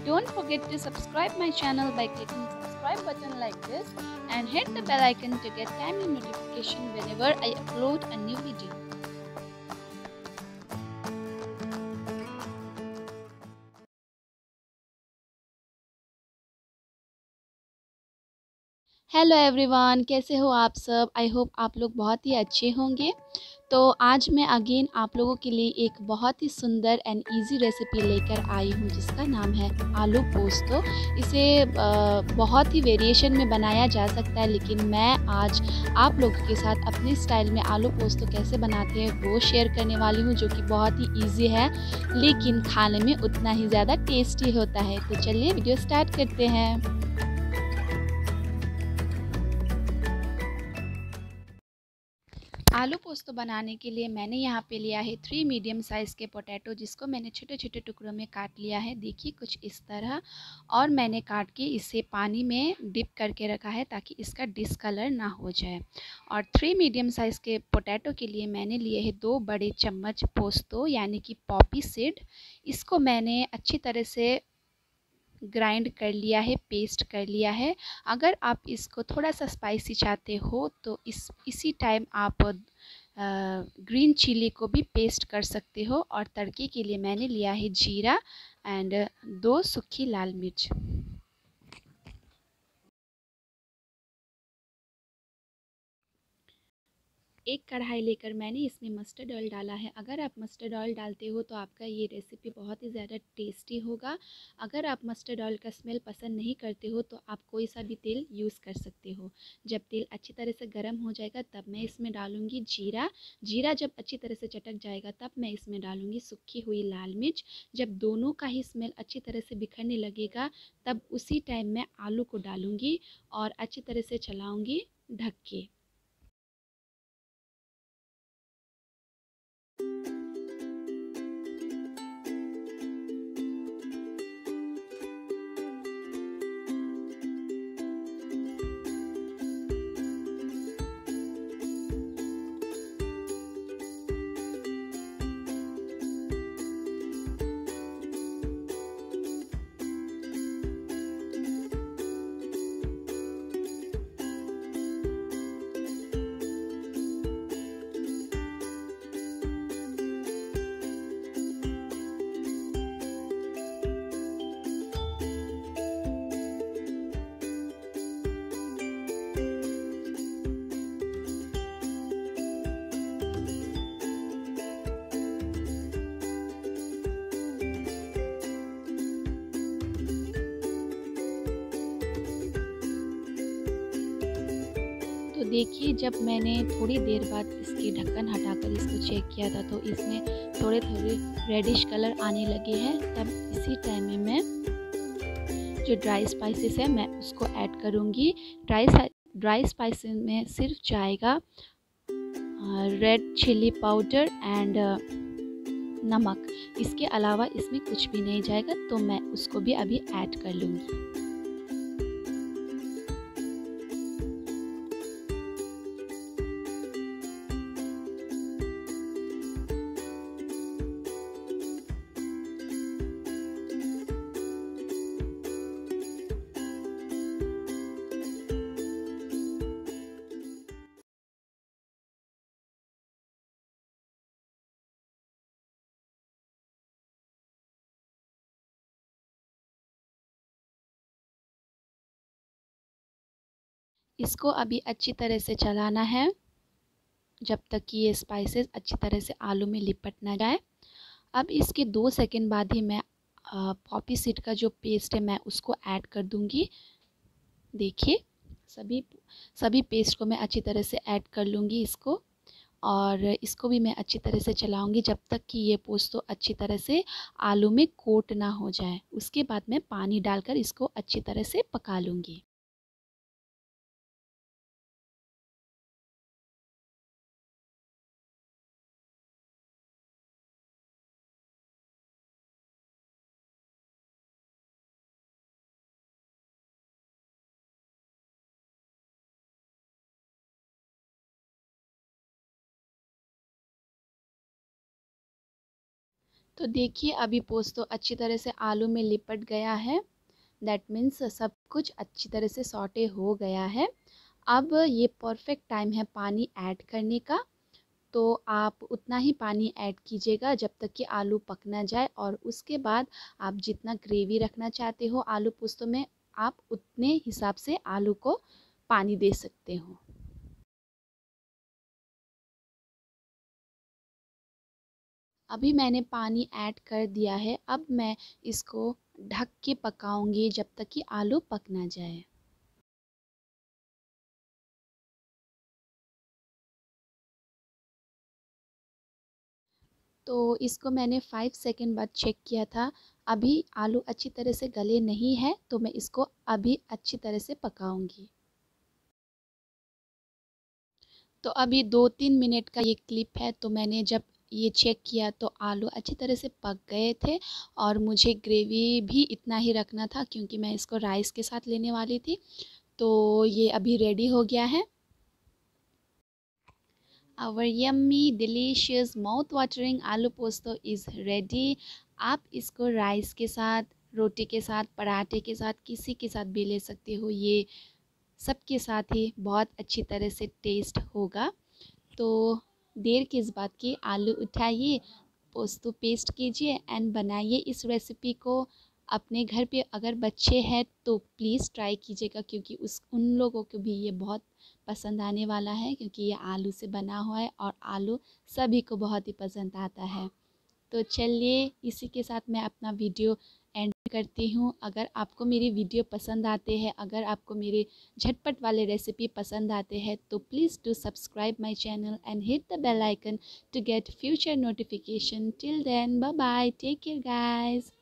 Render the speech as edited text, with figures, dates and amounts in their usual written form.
Don't forget to subscribe my channel by clicking subscribe button like this and hit the bell icon to get timely notification whenever I upload a new video. Hello everyone, कैसे हो आप सब। I hope आप लोग बहुत ही अच्छे होंगे। तो आज मैं अगेन आप लोगों के लिए एक बहुत ही सुंदर एंड इजी रेसिपी लेकर आई हूँ जिसका नाम है आलू पोस्तो। इसे बहुत ही वेरिएशन में बनाया जा सकता है, लेकिन मैं आज आप लोगों के साथ अपने स्टाइल में आलू पोस्तो कैसे बनाते हैं वो शेयर करने वाली हूँ, जो कि बहुत ही ईजी है लेकिन खाने में उतना ही ज़्यादा टेस्टी होता है। तो चलिए वीडियो स्टार्ट करते हैं। आलू पोस्तो बनाने के लिए मैंने यहाँ पे लिया है 3 मीडियम साइज़ के पोटैटो, जिसको मैंने छोटे छोटे टुकड़ों में काट लिया है, देखिए कुछ इस तरह। और मैंने काट के इसे पानी में डिप करके रखा है ताकि इसका डिसकलर ना हो जाए। और 3 मीडियम साइज़ के पोटैटो के लिए मैंने लिए है 2 बड़े चम्मच पोस्तो यानी कि पॉपी सीड। इसको मैंने अच्छी तरह से ग्राइंड कर लिया है, पेस्ट कर लिया है। अगर आप इसको थोड़ा सा स्पाइसी चाहते हो तो इसी टाइम आप ग्रीन चिली को भी पेस्ट कर सकते हो। और तड़के के लिए मैंने लिया है जीरा एंड 2 सूखी लाल मिर्च। एक कढ़ाई लेकर मैंने इसमें मस्टर्ड ऑयल डाला है। अगर आप मस्टर्ड ऑयल डालते हो तो आपका ये रेसिपी बहुत ही ज़्यादा टेस्टी होगा। अगर आप मस्टर्ड ऑयल का स्मेल पसंद नहीं करते हो तो आप कोई सा भी तेल यूज़ कर सकते हो। जब तेल अच्छी तरह से गर्म हो जाएगा तब मैं इसमें डालूँगी जीरा। जीरा जब अच्छी तरह से चटक जाएगा तब मैं इसमें डालूँगी सूखी हुई लाल मिर्च। जब दोनों का ही स्मेल अच्छी तरह से बिखरने लगेगा तब उसी टाइम मैं आलू को डालूँगी और अच्छी तरह से चलाऊँगी ढक के। तो देखिए जब मैंने थोड़ी देर बाद इसके ढक्कन हटाकर इसको चेक किया था तो इसमें थोड़े थोड़े रेडिश कलर आने लगे हैं। तब इसी टाइम में मैं जो ड्राई स्पाइसेस है मैं उसको ऐड करूँगी। ड्राई स्पाइसेस में सिर्फ जाएगा रेड चिली पाउडर एंड नमक। इसके अलावा इसमें कुछ भी नहीं जाएगा, तो मैं उसको भी अभी ऐड कर लूँगी। इसको अभी अच्छी तरह से चलाना है जब तक कि ये स्पाइसेस अच्छी तरह से आलू में लिपट ना जाए। अब इसके 2 सेकंड बाद ही मैं पॉपी सीड का जो पेस्ट है मैं उसको ऐड कर दूंगी। देखिए सभी पेस्ट को मैं अच्छी तरह से ऐड कर लूँगी इसको, और इसको भी मैं अच्छी तरह से चलाऊंगी जब तक कि ये पोस्तो अच्छी तरह से आलू में कोट ना हो जाए। उसके बाद मैं पानी डालकर इसको अच्छी तरह से पका लूँगी। तो देखिए अभी पोस्तो अच्छी तरह से आलू में लिपट गया है। दैट मीन्स सब कुछ अच्छी तरह से सॉटे हो गया है। अब ये परफेक्ट टाइम है पानी ऐड करने का। तो आप उतना ही पानी ऐड कीजिएगा जब तक कि आलू पक ना जाए, और उसके बाद आप जितना ग्रेवी रखना चाहते हो आलू पोस्तो में, आप उतने हिसाब से आलू को पानी दे सकते हो। अभी मैंने पानी ऐड कर दिया है। अब मैं इसको ढक के पकाऊंगी जब तक कि आलू पक ना जाए। तो इसको मैंने 5 सेकंड बाद चेक किया था। अभी आलू अच्छी तरह से गले नहीं है, तो मैं इसको अभी अच्छी तरह से पकाऊंगी। तो अभी 2-3 मिनट का ये क्लिप है। तो मैंने जब ये चेक किया तो आलू अच्छी तरह से पक गए थे, और मुझे ग्रेवी भी इतना ही रखना था क्योंकि मैं इसको राइस के साथ लेने वाली थी। तो ये अभी रेडी हो गया है। Our yummy, delicious, mouth-watering आलू पोस्तो इज़ रेडी। आप इसको राइस के साथ, रोटी के साथ, पराठे के साथ, किसी के साथ भी ले सकते हो। ये सबके साथ ही बहुत अच्छी तरह से टेस्ट होगा। तो देर किस बात की, आलू उठाइए, पोस्तो पेस्ट कीजिए एंड बनाइए इस रेसिपी को अपने घर पे। अगर बच्चे हैं तो प्लीज़ ट्राई कीजिएगा, क्योंकि उन लोगों को भी ये बहुत पसंद आने वाला है, क्योंकि ये आलू से बना हुआ है और आलू सभी को बहुत ही पसंद आता है। तो चलिए इसी के साथ मैं अपना वीडियो एंड करती हूँ। अगर आपको मेरी वीडियो पसंद आते हैं, अगर आपको मेरे झटपट वाले रेसिपी पसंद आते हैं, तो please do subscribe my channel and hit the bell icon to get future notification. Till then, bye bye, take care guys.